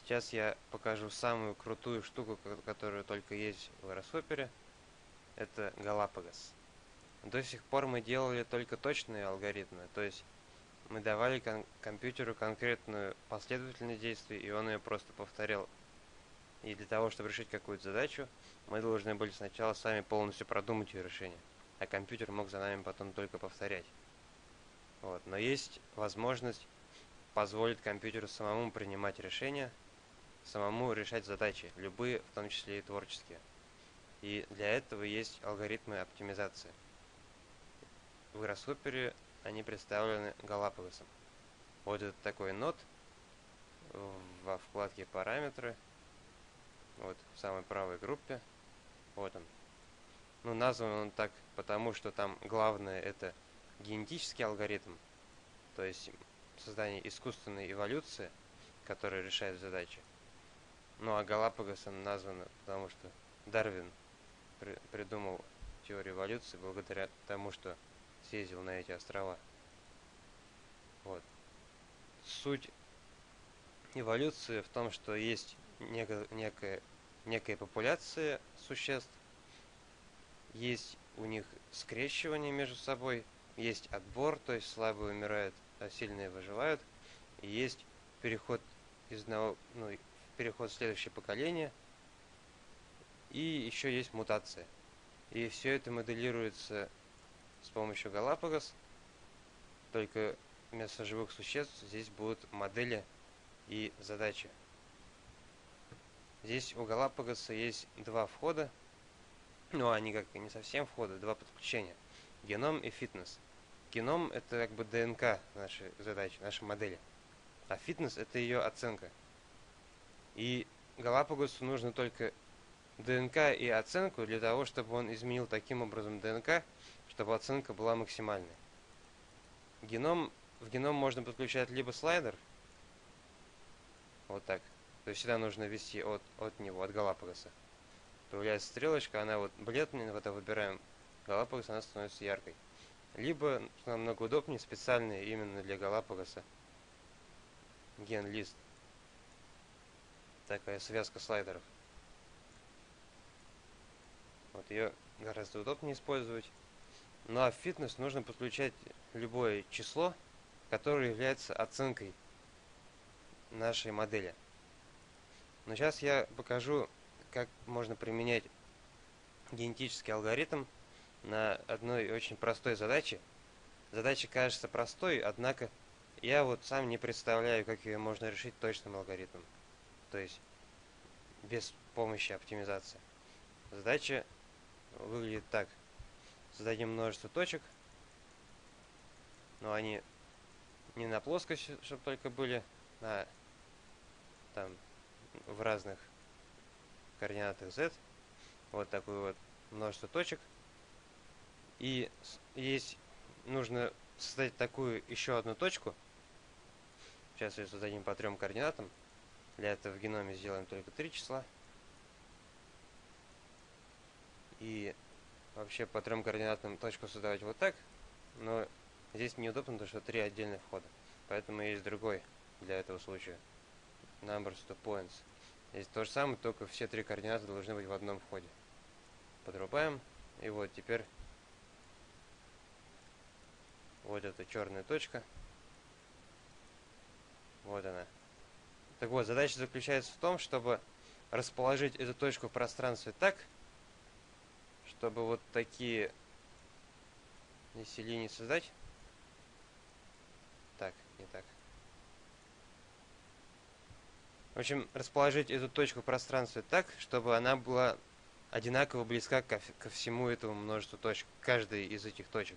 Сейчас я покажу самую крутую штуку, которая только есть в Grasshopper. Это Galapagos. До сих пор мы делали только точные алгоритмы, то есть мы давали компьютеру конкретную последовательность действий, и он ее просто повторял. И для того, чтобы решить какую-то задачу, мы должны были сначала сами полностью продумать ее решение, а компьютер мог за нами потом только повторять. Вот. Но есть возможность позволить компьютеру самому принимать решения, самому решать задачи, любые, в том числе и творческие. И для этого есть алгоритмы оптимизации. В Grasshopper они представлены Галапагосом. Вот это такой нод во вкладке «Параметры», вот в самой правой группе, вот он. Ну, назван он так, потому что там главное это генетический алгоритм, то есть создание искусственной эволюции, которая решает задачи. Ну, а Галапагосом названо, потому что Дарвин придумал теорию эволюции благодаря тому, что съездил на эти острова. Вот. Суть эволюции в том, что есть некая популяция существ, есть у них скрещивание между собой, есть отбор, то есть слабые умирают, а сильные выживают, и есть переход переход в следующее поколение, и еще есть мутация. И все это моделируется с помощью Галапагос, только вместо живых существ здесь будут модели и задачи. Здесь у Галапагоса есть два входа, ну они как и не совсем входы, два подключения. Геном и фитнес. Геном это как бы ДНК нашей задачи, нашей модели, а фитнес это ее оценка. И Галапагосу нужно только ДНК и оценку для того, чтобы он изменил таким образом ДНК, чтобы оценка была максимальной. В геном можно подключать либо слайдер, вот так, то есть сюда нужно ввести от него, от Галапагоса. Появляется стрелочка, она вот бледная, вот выбираем Галапагос, она становится яркой. Либо, что намного удобнее, специальный именно для Галапагоса ген-лист. Такая связка слайдеров. Вот ее гораздо удобнее использовать. Ну а в фитнес нужно подключать любое число, которое является оценкой нашей модели. Но сейчас я покажу, как можно применять генетический алгоритм на одной очень простой задаче. Задача кажется простой, однако я вот сам не представляю, как ее можно решить точным алгоритмом. То есть без помощи оптимизации. Задача выглядит так. Создадим множество точек, но они не на плоскости, чтобы только были, а там в разных координатах z. Вот такое вот множество точек. И нужно создать такую еще одну точку. Сейчас ее создадим по 3 координатам. Для этого в геноме сделаем только 3 числа. И вообще по 3 координатам точку создавать вот так. Но здесь неудобно, потому что 3 отдельных входа. Поэтому есть другой для этого случая. Numbers to points. Здесь то же самое, только все 3 координаты должны быть в одном входе. Подрубаем. И вот теперь вот эта черная точка. Вот она. Так вот, задача заключается в том, чтобы расположить эту точку в пространстве так, чтобы вот такие здесь линии создать. Так, не так. В общем, расположить эту точку в пространстве так, чтобы она была одинаково близка ко всему этому множеству точек, каждой из этих точек.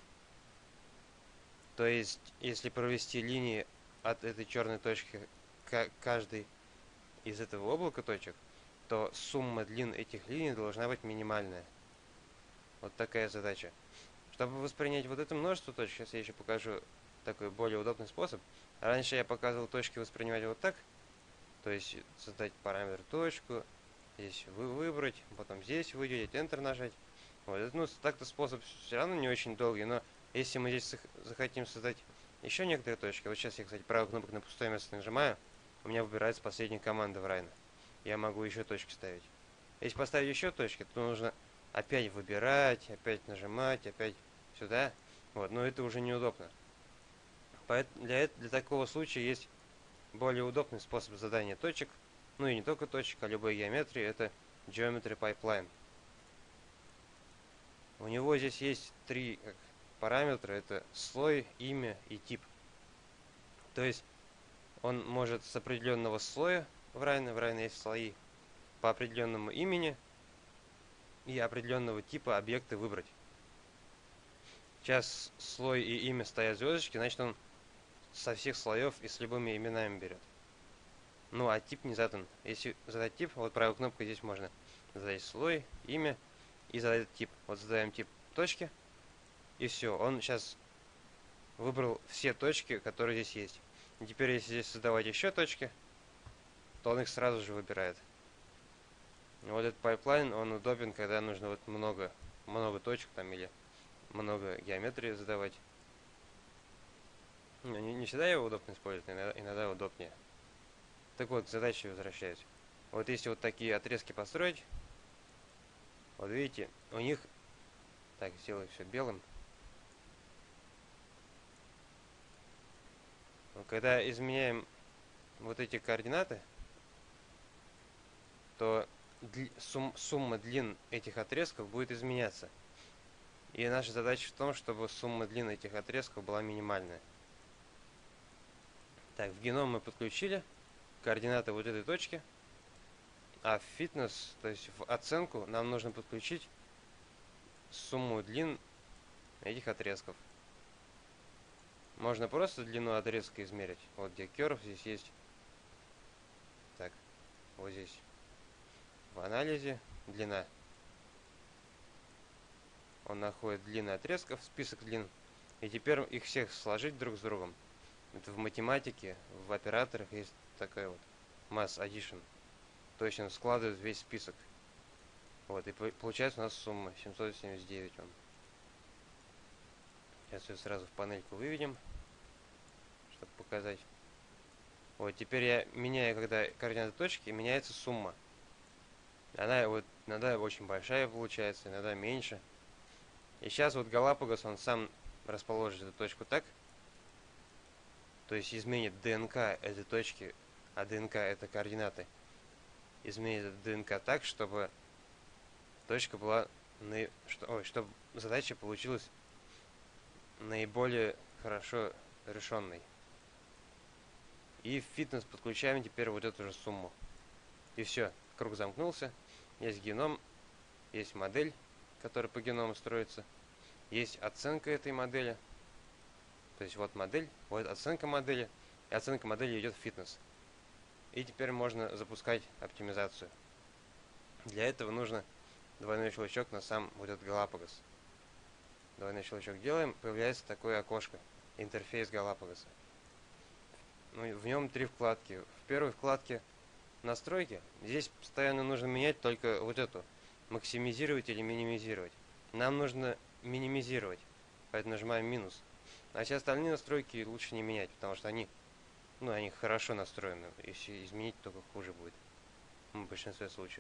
То есть, если провести линии от этой черной точки к каждой из этого облака точек, то сумма длин этих линий должна быть минимальная. Вот такая задача. Чтобы воспринять вот это множество точек, сейчас я еще покажу такой более удобный способ. Раньше я показывал точки воспринимать вот так, то есть создать параметр точку, здесь выбрать, потом здесь выделить, Enter нажать. Вот, ну, так-то способ все равно не очень долгий, но если мы здесь захотим создать еще некоторые точки, вот сейчас я, кстати, правой кнопкой на пустое место нажимаю, у меня выбирается последняя команда в Rhino. Я могу еще точки ставить. Если поставить еще точки, то нужно опять выбирать, опять нажимать, опять сюда. Вот, но это уже неудобно. Для такого случая есть более удобный способ задания точек. Ну и не только точек, а любой геометрии. Это Geometry Pipeline. У него здесь есть три параметра. Это слой, имя и тип. То есть он может с определенного слоя в Rhino есть слои, по определенному имени и определенного типа объекты выбрать. Сейчас слой и имя стоят звездочки, значит он со всех слоев и с любыми именами берет. Ну а тип не задан. Если задать тип, вот правой кнопкой здесь можно задать слой, имя и задать тип. Вот задаем тип точки, и все. Он сейчас выбрал все точки, которые здесь есть. И теперь, если здесь создавать еще точки, то он их сразу же выбирает. Вот этот пайплайн, он удобен, когда нужно вот много точек там или много геометрии задавать. Не всегда его удобно использовать, иногда удобнее. Так вот, к задаче возвращаюсь. Вот если вот такие отрезки построить, вот видите, у них... Так, сделаю все белым. Когда изменяем вот эти координаты, то сумма длин этих отрезков будет изменяться. И наша задача в том, чтобы сумма длин этих отрезков была минимальная. Так, в геном мы подключили координаты вот этой точки, а в фитнес, то есть в оценку, нам нужно подключить сумму длин этих отрезков. Можно просто длину отрезка измерить. Вот где curve здесь есть. Так, вот здесь в анализе длина. Он находит длины отрезков, список длин. И теперь их всех сложить друг с другом. Это в математике, в операторах есть такая вот mass addition. То есть он складывает весь список. Вот, и получается у нас сумма 779. Сейчас ее сразу в панельку выведем, чтобы показать. Вот, теперь я меняю, когда координаты точки, меняется сумма. Она вот иногда очень большая получается, иногда меньше. И сейчас вот Галапагос, он сам расположит эту точку так, то есть изменит ДНК этой точки, а ДНК это координаты, изменит эту ДНК так, чтобы точка была, чтобы задача получилась наиболее хорошо решенной. И в фитнес подключаем теперь вот эту же сумму. И все, круг замкнулся. Есть геном, есть модель, которая по геному строится. Есть оценка этой модели. То есть вот модель, вот оценка модели. И оценка модели идет в фитнес. И теперь можно запускать оптимизацию. Для этого нужно двойной щелчок на сам вот этот Галапагос. Двойной щелчок делаем, появляется такое окошко. Интерфейс Галапагоса. Ну, в нем три вкладки. В первой вкладке настройки. Здесь постоянно нужно менять только вот эту. Максимизировать или минимизировать. Нам нужно минимизировать. Поэтому нажимаем минус. А все остальные настройки лучше не менять, потому что они хорошо настроены. Если изменить, только хуже будет. В большинстве случаев.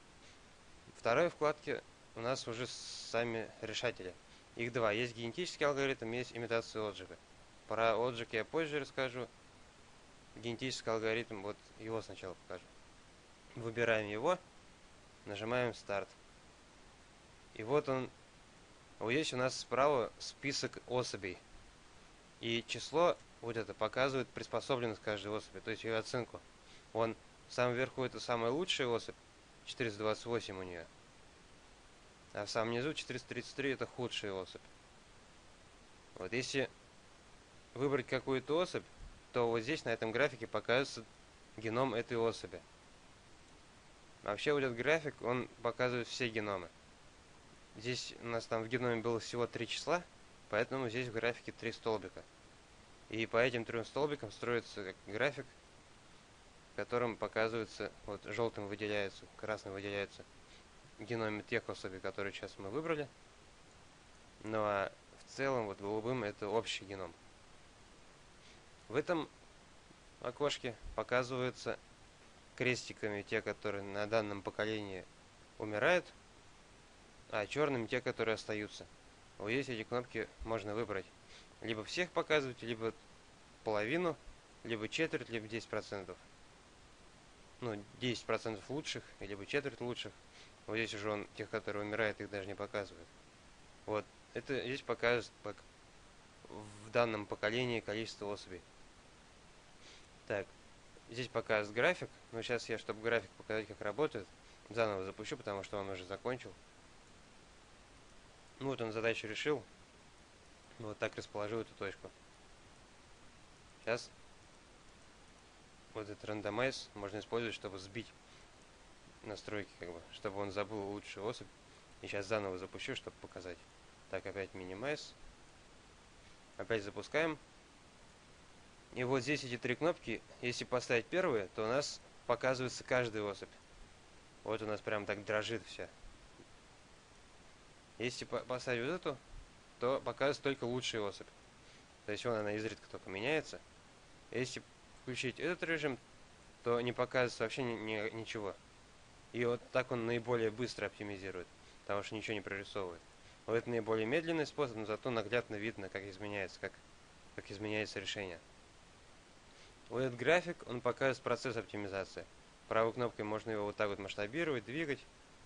В второй вкладке у нас уже сами решатели. Их два. Есть генетический алгоритм, есть имитация отжига. Про отжиг я позже расскажу. Генетический алгоритм, вот его сначала покажу. Выбираем его, нажимаем старт. И вот он. Вот здесь у нас справа список особей. И число вот это показывает приспособленность каждой особи, то есть ее оценку. Вон в самом верху это самая лучшая особь, 428 у нее. А в самом низу 433 это худшая особь. Вот если выбрать какую-то особь, то вот здесь на этом графике показывается геном этой особи. Вообще вот этот график, он показывает все геномы. Здесь у нас там в геноме было всего 3 числа, поэтому здесь в графике 3 столбика. И по этим 3 столбикам строится график, в котором показывается, вот желтым выделяется, красным выделяется геноме тех особей, которые сейчас мы выбрали. Ну а в целом вот голубым это общий геном. В окошке показываются крестиками те, которые на данном поколении умирают, а черными те, которые остаются. Вот здесь эти кнопки можно выбрать. Либо всех показывать, либо половину, либо четверть, либо 10%. Ну, 10% лучших, либо четверть лучших. Вот здесь уже он тех, которые умирают, их даже не показывает. Вот. Это здесь показывает в данном поколении количество особей. Так, здесь показывает график. Но сейчас я, чтобы график показать, как работает, заново запущу, потому что он уже закончил. Ну вот он задачу решил. Вот так расположил эту точку. Сейчас вот этот рандомайз можно использовать, чтобы сбить настройки, чтобы он забыл лучшую особь. И сейчас заново запущу, чтобы показать. Так, опять минимайз. Опять запускаем. И вот здесь эти три кнопки, если поставить первые, то у нас показывается каждая особь. Вот у нас прям так дрожит вся. Если поставить вот эту, то показывается только лучшая особь. То есть вон она изредка только меняется. Если включить этот режим, то не показывается вообще ничего. И вот так он наиболее быстро оптимизирует, потому что ничего не прорисовывает. Вот это наиболее медленный способ, но зато наглядно видно, как изменяется решение. Вот этот график, он показывает процесс оптимизации. Правой кнопкой можно его вот так вот масштабировать, двигать.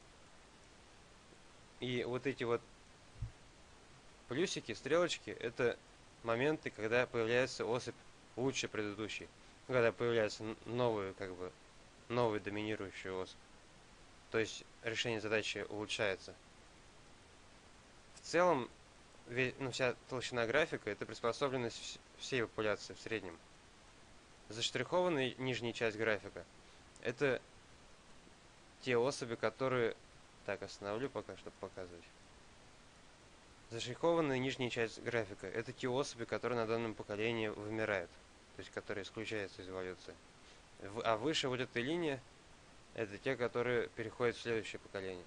И вот эти вот плюсики, стрелочки, это моменты, когда появляется особь лучше предыдущей. Когда появляется новый доминирующий особь. То есть решение задачи улучшается. В целом, вся толщина графика — это приспособленность всей популяции в среднем. Заштрихованная нижняя часть графика — это те особи, которые... Так, остановлю пока, чтобы показывать. Заштрихованная нижняя часть графика — это те особи, которые на данном поколении вымирают. То есть, которые исключаются из эволюции. А выше вот эта линия — это те, которые переходят в следующее поколение.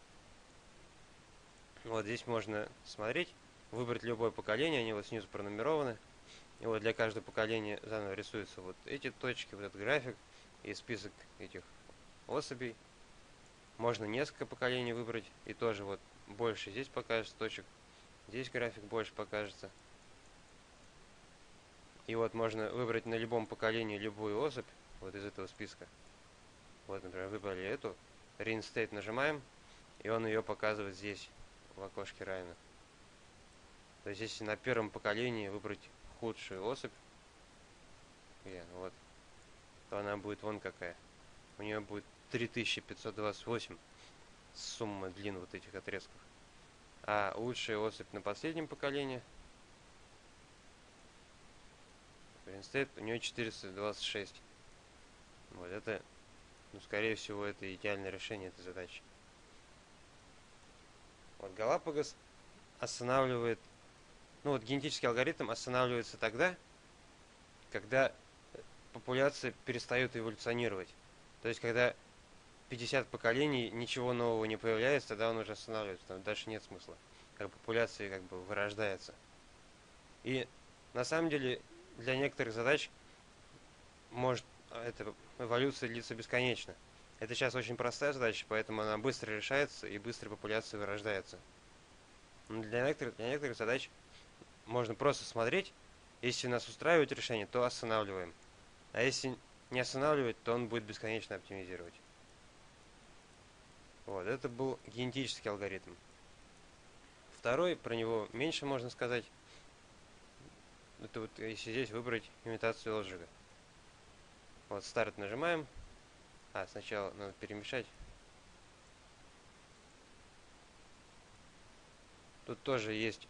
Вот здесь можно смотреть, выбрать любое поколение, они вот снизу пронумерованы. И вот для каждого поколения заново рисуются вот эти точки, вот этот график и список этих особей. Можно несколько поколений выбрать, и тоже вот больше здесь покажется точек, здесь график больше покажется. И вот можно выбрать на любом поколении любую особь вот из этого списка. Вот, например, выбрали эту, Reinstate нажимаем, и он ее показывает здесь, в окошке равно. То есть, если на первом поколении выбрать худшую особь, вот, то она будет вон какая. У нее будет 3528 сумма длин вот этих отрезков. А лучшая особь на последнем поколении, Reinstate, у нее 426. Вот это, скорее всего, это идеальное решение этой задачи. Вот Галапагос останавливает, генетический алгоритм останавливается тогда, когда популяция перестает эволюционировать. То есть, когда 50 поколений, ничего нового не появляется, тогда он уже останавливается, там дальше нет смысла. Популяция вырождается. И на самом деле для некоторых задач может эта эволюция длиться бесконечно. Это сейчас очень простая задача, поэтому она быстро решается и быстро популяция вырождается. Но для некоторых задач можно просто смотреть. Если нас устраивает решение, то останавливаем. А если не останавливать, то он будет бесконечно оптимизировать. Вот, это был генетический алгоритм. Второй, про него меньше можно сказать. Это вот если здесь выбрать имитацию отжига. Вот старт нажимаем. Сначала надо перемешать. Тут тоже есть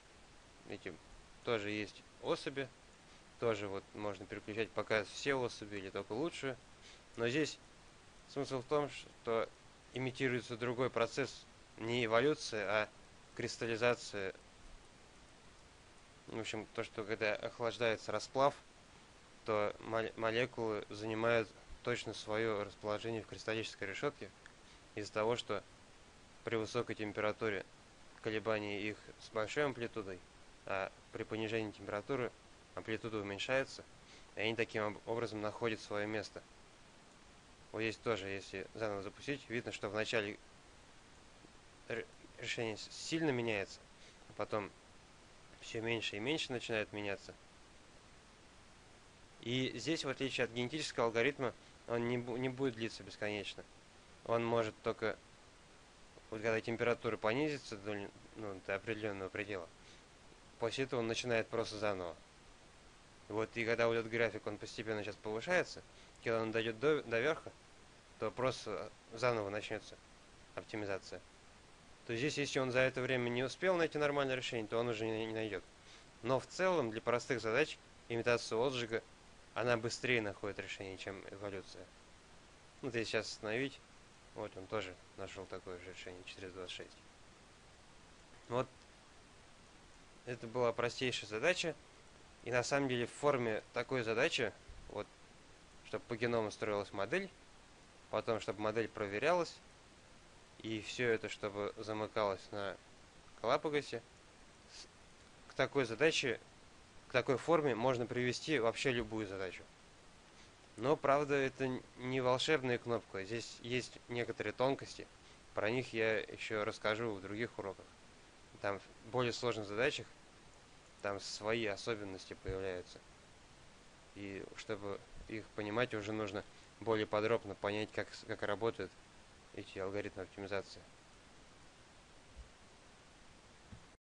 особи. Тоже вот можно переключать, показывать все особи или только лучшие. Но здесь смысл в том, что имитируется другой процесс, не эволюция, а кристаллизация. В общем, то, что когда охлаждается расплав, то молекулы занимают точно свое расположение в кристаллической решетке из-за того, что при высокой температуре колебания их с большой амплитудой, а при понижении температуры амплитуда уменьшается, и они таким образом находят свое место. Вот здесь тоже, если заново запустить, видно, что вначале решение сильно меняется, а потом все меньше и меньше начинает меняться. И здесь, в отличие от генетического алгоритма, он не будет длиться бесконечно. Он может только, вот когда температура понизится до определенного предела, после этого он начинает просто заново. Вот, и когда вот этот график, он постепенно сейчас повышается, когда он дойдет до верха, то просто заново начнется оптимизация. То есть здесь, если он за это время не успел найти нормальное решение, то он уже не найдет. Но в целом, для простых задач, имитация отжига, она быстрее находит решение, чем эволюция. Вот если сейчас остановить, вот он тоже нашел такое же решение, 426. Вот это была простейшая задача. И на самом деле в форме такой задачи, вот, чтобы по геному строилась модель, потом, чтобы модель проверялась, и все это, чтобы замыкалось на Галапагосе, к такой задаче, к такой форме можно привести вообще любую задачу. Но, правда, это не волшебная кнопка, здесь есть некоторые тонкости, про них я еще расскажу в других уроках. Там в более сложных задачах там свои особенности появляются. И чтобы их понимать, уже нужно более подробно понять, как работают эти алгоритмы оптимизации.